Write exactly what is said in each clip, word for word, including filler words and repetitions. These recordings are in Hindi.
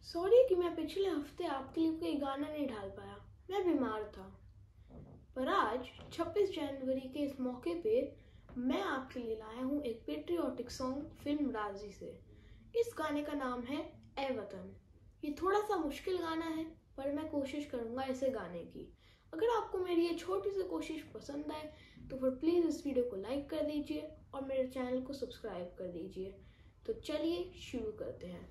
सॉरी कि मैं पिछले हफ्ते आपके लिए कोई गाना नहीं डाल पाया, मैं बीमार था। पर आज छब्बीस जनवरी के इस मौके पे मैं आपके लिए लाया हूँ एक पेट्रियोटिक सॉन्ग फिल्म राजी से। इस गाने का नाम है ए वतन। ये थोड़ा सा मुश्किल गाना है पर मैं कोशिश करूँगा इसे गाने की। अगर आपको मेरी ये छोटी सी कोशिश पसंद आए तो फिर प्लीज़ इस वीडियो को लाइक कर दीजिए और मेरे चैनल को सब्सक्राइब कर दीजिए। तो चलिए शुरू करते हैं।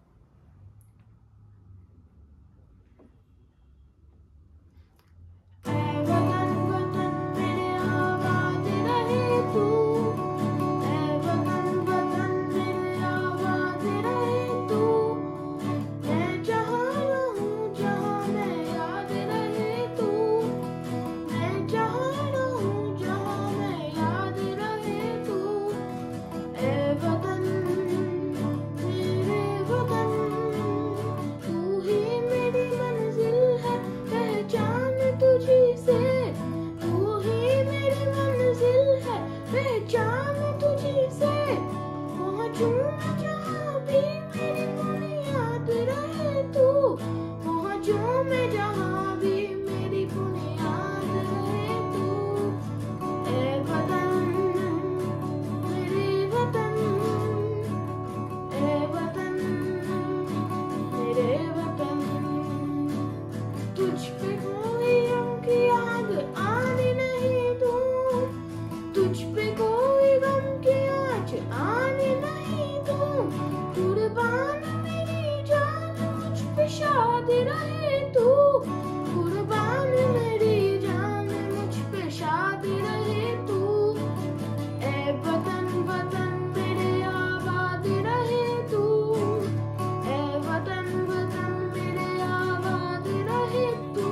शादी रहे तू कुर्बान मेरी जान मुझ पे शादी रहे तू ए वतन वतन मेरे आबाद रहे तू ए वतन वतन मेरे आबाद रहे तू।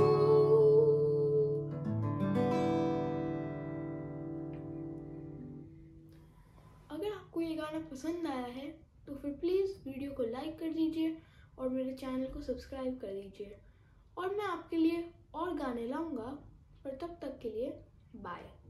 अगर आपको ये गाना पसंद आया है तो फिर प्लीज़ वीडियो को लाइक कर दीजिए और मेरे चैनल को सब्सक्राइब कर दीजिए और मैं आपके लिए और गाने लाऊंगा। पर तब तक के लिए बाय।